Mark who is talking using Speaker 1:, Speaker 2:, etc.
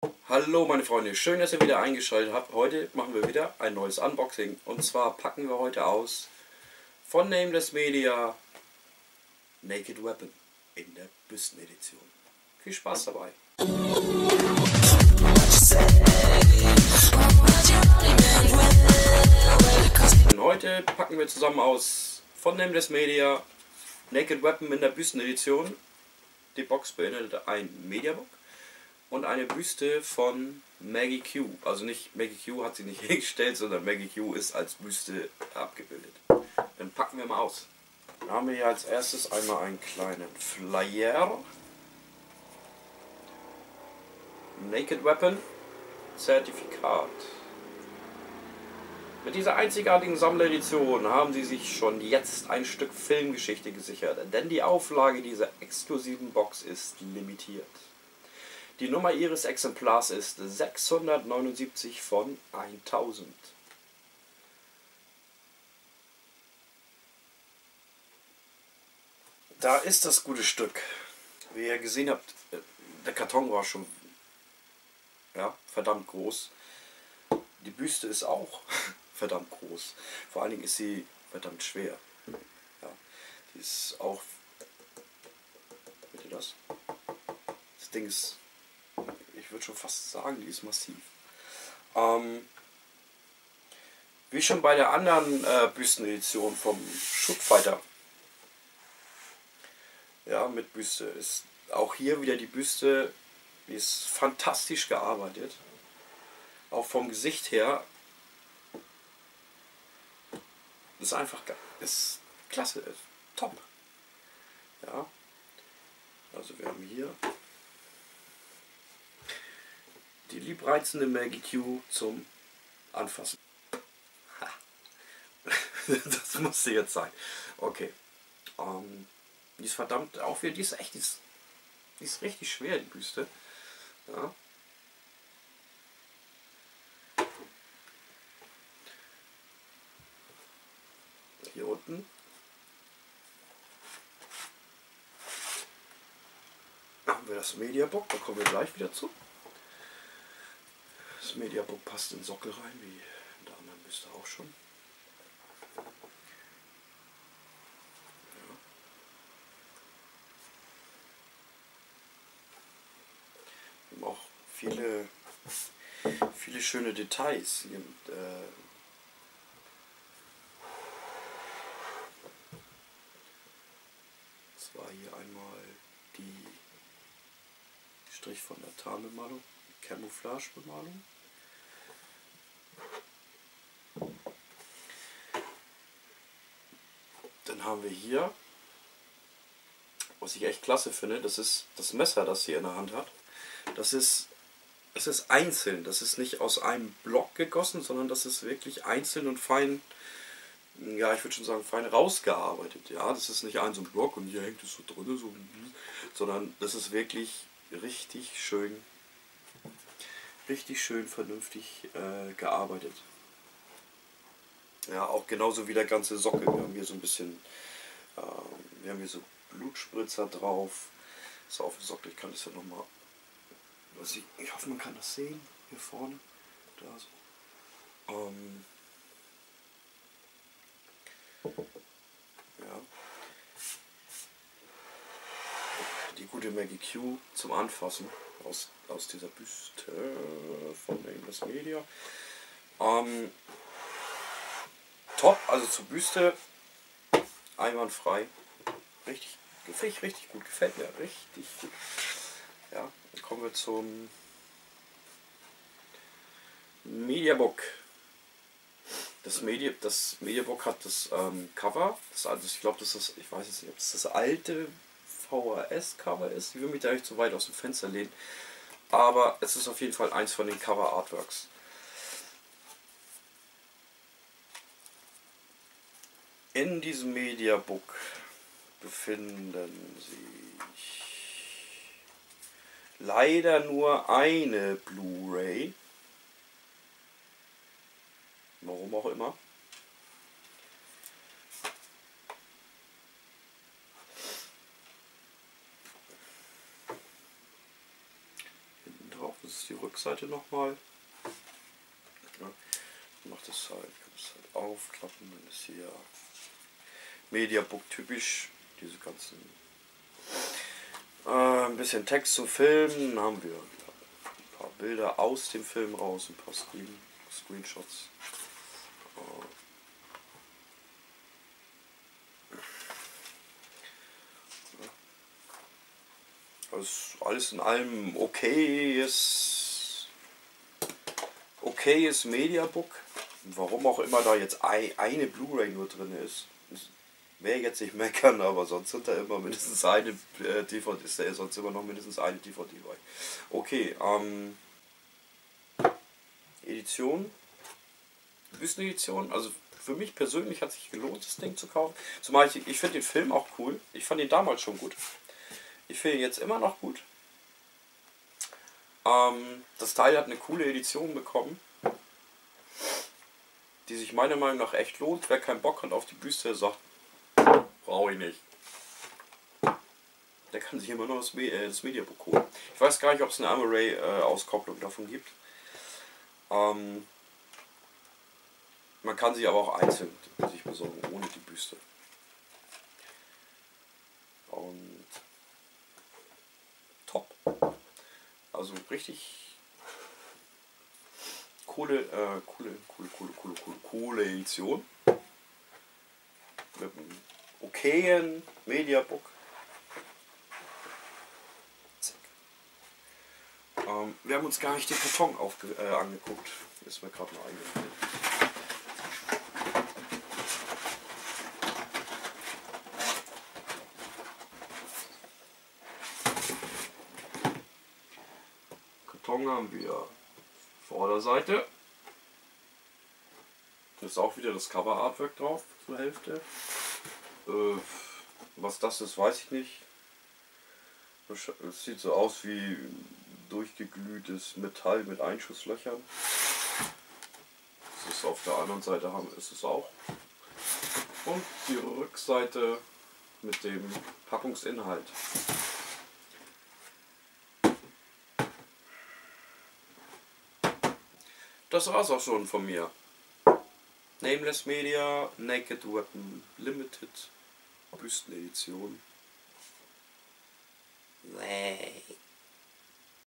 Speaker 1: Hallo meine Freunde, schön, dass ihr wieder eingeschaltet habt. Heute machen wir wieder ein neues Unboxing. Und zwar packen wir heute aus von Nameless Media Naked Weapon in der Büstenedition. Viel Spaß dabei. Und heute packen wir zusammen aus von Nameless Media Naked Weapon in der Büstenedition. Die Box beinhaltet ein Mediabook und eine Büste von Maggie Q. Also nicht Maggie Q hat sie nicht hergestellt, sondern Maggie Q ist als Büste abgebildet. Dann packen wir mal aus. Dann haben wir hier als erstes einmal einen kleinen Flyer. Naked Weapon Zertifikat. Mit dieser einzigartigen Sammleredition haben sie sich schon jetzt ein Stück Filmgeschichte gesichert, denn die Auflage dieser exklusiven Box ist limitiert. Die Nummer ihres Exemplars ist 679 von 1000. Da ist das gute Stück. Wie ihr gesehen habt, der Karton war schon verdammt groß. Die Büste ist auch verdammt groß. Vor allen Dingen ist sie verdammt schwer. Ja, die ist auch... Seht ihr das? Das Ding ist... Ich würde schon fast sagen, die ist massiv. Wie schon bei der anderen Büstenedition vom Shootfighter, ja, mit Büste, ist auch hier wieder die Büste, die ist fantastisch gearbeitet. Auch vom Gesicht her ist einfach, ist klasse, ist top. Ja, also wir haben hier die liebreizende Maggie Q zum Anfassen. Ha. Das musste jetzt sein. Okay. Die ist verdammt auch wieder, die ist echt, die ist richtig schwer, die Büste. Ja. Hier unten haben wir das Mediabook, da kommen wir gleich wieder zu. Das Mediabook passt in den Sockel rein, wie in der anderen Büste auch schon. Ja. Wir haben auch viele schöne Details. Hier, das war hier einmal die Strich von der Tarnbemalung, Camouflage-Bemalung. Dann haben wir hier, was ich echt klasse finde, das ist das Messer, das sie in der Hand hat. Das ist einzeln, das ist nicht aus einem Block gegossen, sondern das ist wirklich einzeln und fein, ja, ich würde schon sagen, fein rausgearbeitet. Ja, das ist nicht ein so ein Block und hier hängt es so drin, so, sondern das ist wirklich richtig schön vernünftig gearbeitet. Ja, auch genauso wie der ganze Sockel. Wir haben hier so ein bisschen, wir haben hier so Blutspritzer drauf. So auf dem Sockel, ich kann das ja nochmal, ich hoffe man kann das sehen, hier vorne, da so. Ja. Die gute Maggie Q zum Anfassen aus dieser Büste von Nameless Media. Top, also zur Büste einwandfrei. Richtig, finde ich richtig gut, gefällt mir richtig gut. Ja, dann kommen wir zum Mediabook. Das Mediabook hat das Cover, ich glaube, das ist, ich weiß jetzt nicht, ob das alte VHS-Cover ist. Ich will mich da nicht zu weit aus dem Fenster lehnen. Aber es ist auf jeden Fall eins von den Cover-Artworks. In diesem Mediabook befinden sich leider nur eine Blu-ray. Warum auch immer. ist die Rückseite nochmal. Ja, macht das halt, kann das halt aufklappen, dann ist hier Mediabook typisch, diese ganzen ein bisschen Text zum Film, dann haben wir ein paar Bilder aus dem Film raus, ein paar Screenshots. Also alles in allem okayes Mediabook. Warum auch immer da jetzt eine Blu-ray nur drin ist, wäre jetzt nicht meckern, aber sonst sind da immer mindestens eine DVD, ist da sonst immer noch mindestens eine DVD bei. Okay, Edition, Büstenedition, also für mich persönlich hat sich gelohnt, das Ding zu kaufen. Zumal ich finde den Film auch cool, ich fand ihn damals schon gut. Ich finde ihn jetzt immer noch gut. Das Teil hat eine coole Edition bekommen, die sich meiner Meinung nach echt lohnt. Wer keinen Bock hat auf die Büste, der sagt, brauche ich nicht. Der kann sich immer nur das Mediabook holen. Ich weiß gar nicht, ob es eine Armory-Auskopplung davon gibt. Man kann sie aber auch einzeln sich besorgen, ohne die Büste. Und top. Also richtig coole Edition. Mit einem okayen Mediabook. Wir haben uns gar nicht den Karton angeguckt. Ist mir gerade noch eingefallen. Karton haben wir Vorderseite. Da ist auch wieder das Cover Artwork drauf zur Hälfte. Was das ist, weiß ich nicht. Es sieht so aus wie durchgeglühtes Metall mit Einschusslöchern. Das ist auf der anderen Seite ist es auch. Und die Rückseite mit dem Packungsinhalt. Das war's auch schon von mir. Nameless Media, Naked Weapon Limited, Büstenedition. Nee.